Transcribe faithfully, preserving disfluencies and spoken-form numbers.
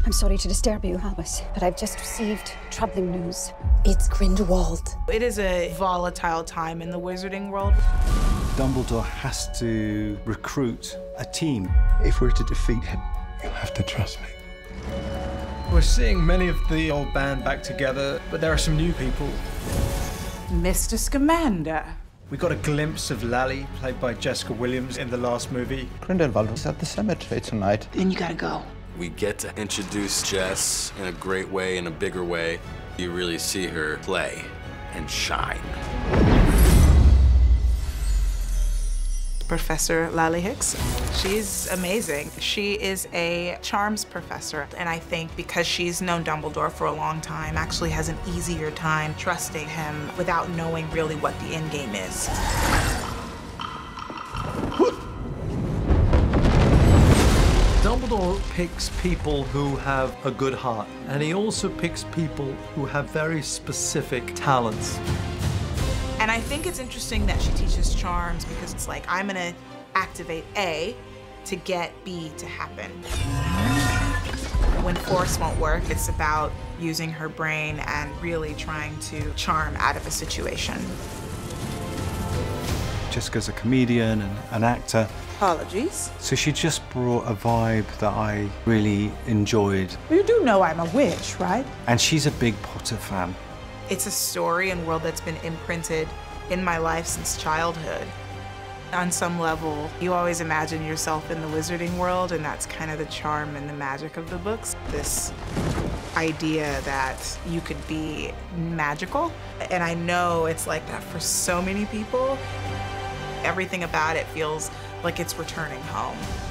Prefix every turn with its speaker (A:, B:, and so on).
A: I'm sorry to disturb you, Albus, but I've just received troubling news.
B: It's Grindelwald.
C: It is a volatile time in the wizarding world.
D: Dumbledore has to recruit a team.
E: If we're to defeat him, you'll have to trust me.
F: We're seeing many of the old band back together, but there are some new people.
C: Mister Scamander.
F: We got a glimpse of Lally, played by Jessica Williams in the last movie.
E: Grindelwald is at the cemetery tonight.
B: Then you gotta go.
G: We get to introduce Jess in a great way, in a bigger way. You really see her play and shine.
C: Professor Lally Hicks. She's amazing. She is a charms professor, and I think because she's known Dumbledore for a long time, actually has an easier time trusting him without knowing really what the end game is.
F: Dumbledore picks people who have a good heart, and he also picks people who have very specific talents.
C: And I think it's interesting that she teaches charms because it's like, I'm gonna activate A to get B to happen. When force won't work, it's about using her brain and really trying to charm out of a situation.
D: Jessica's a comedian and an actor.
C: Apologies.
D: So she just brought a vibe that I really enjoyed.
H: You do know I'm a witch, right?
D: And she's a big Potter fan.
C: It's a story and world that's been imprinted in my life since childhood. On some level, you always imagine yourself in the wizarding world, and that's kind of the charm and the magic of the books. This idea that you could be magical. And I know it's like that for so many people. Everything about it feels like it's returning home.